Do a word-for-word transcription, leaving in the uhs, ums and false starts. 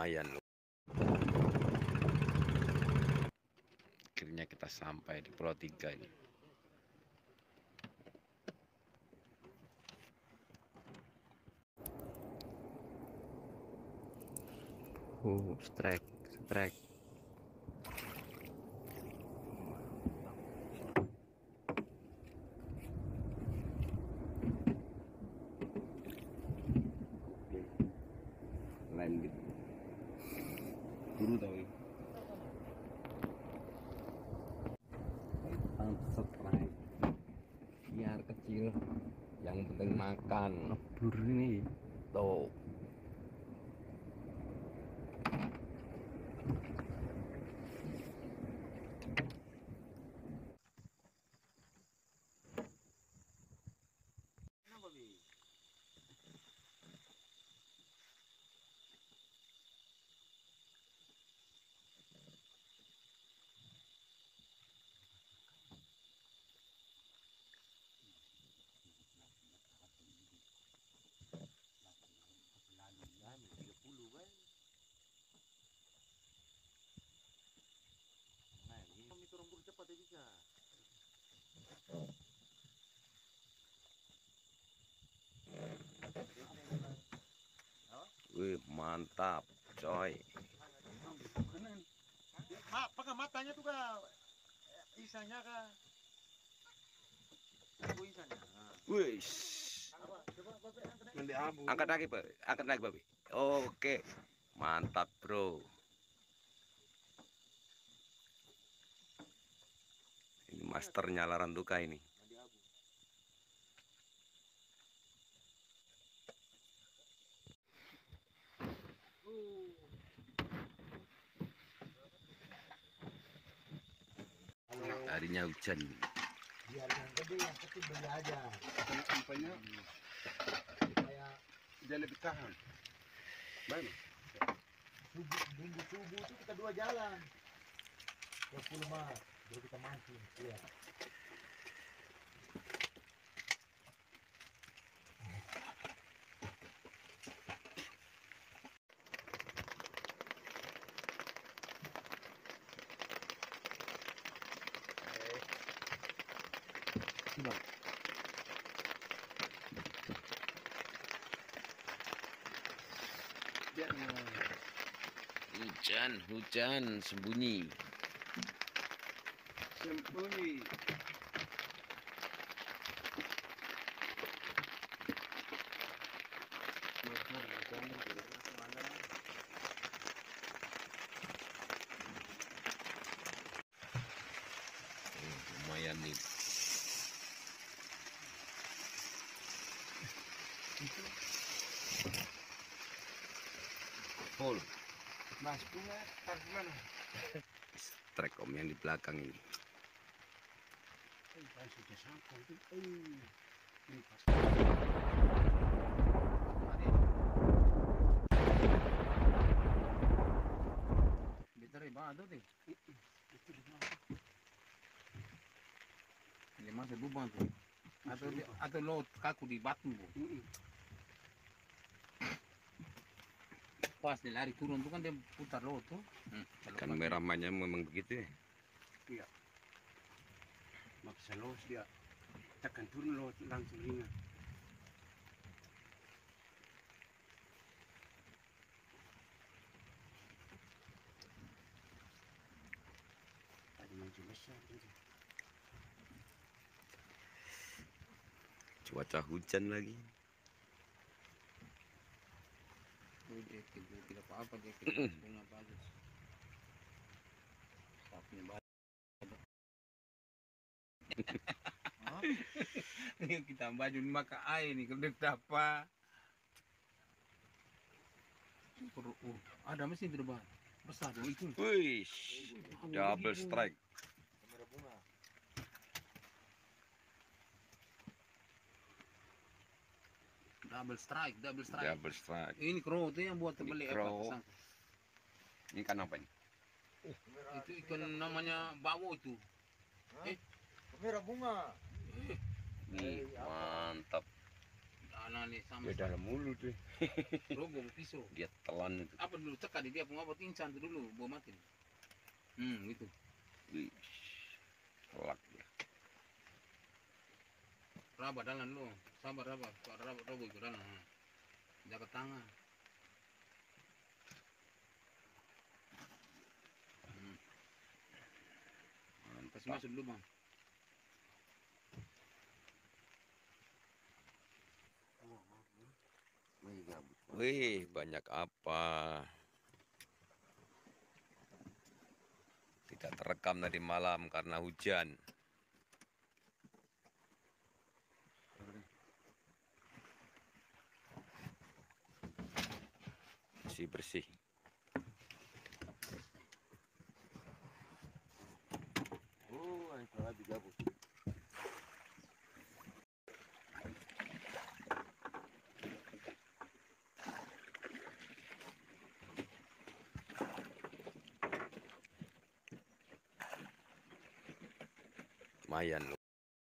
lumayan loh. Akhirnya kita sampai di Pulau Tiga ini. Uh, strike, strike. Lain gitu. Guru tau ini. Subscribe. Biar kecil, yang penting makan. Ngebur ini, tuh. tiga puluh kan. Nah, ini kami turun buru cepat ya bisa. Wih, mantap, coy. Ma, pakai matanya tuh kak, isanya kak. Oh, isanya. Wih. Angkat lagi, Pak. Angkat lagi, Babi. Oke. Mantap, Bro. Ini masternya Larantuka ini. Harinya hujan. Biar yang gede, yang kecil beli aja. Sampainya Kayak dia lebih tahan. Baik. subuh, minggu subuh itu kita dua jalan. dua puluh mat, baru kita mancing. Iya. Hujan, hujan sembunyi. Sembunyi. Oh, lumayan nih. Full. Mas bunga, tar gimana? Trek om yang di belakang ini. Eh, pas sudah sampai itu. Eh, ini pas. Ditarik batu deh. Itu di mana? Ini masih lubang tuh. Atau di, atau lo kaku di batu bu. Pas dia lari turun tuh kan dia putar lo tuh. Hmm, Kan meramanya memang begitu ya. Iya. Maksa los dia. Tekan turun lo langsung ringan. Tadi mancing besar itu. Cuaca hujan lagi. Oh, jaket tidak apa-apa jaket punya bagus. Tapi bagus. Ini kita baju ini maka air nih kalau apa? Uh, ada mesin terbang besar loh itu. Wih, double strike. Kamera bunga. Double strike, double strike. Double strike. Ini crow itu yang buat terbeli crow. apa? Ini kan apa ini? Itu ikan namanya bawo itu. Eh, Kamera bunga. eh, Nih, mantap. nani sama Dia dalam mulu tuh. robo pisau. Dia telan itu. Apa dulu cekak di dia pengobot insan tuh dulu bawa mati. Hmm gitu. Wih. Telak dia. Raba dalan lo, sabar raba, raba robo itu dalan. Hmm. Jaga tangan. Hmm. Kasih masuk dulu bang. Wih, banyak apa? Tidak terekam tadi malam karena hujan. Bersih-bersih. Oh, itu lagi gabut. Lumayan loh.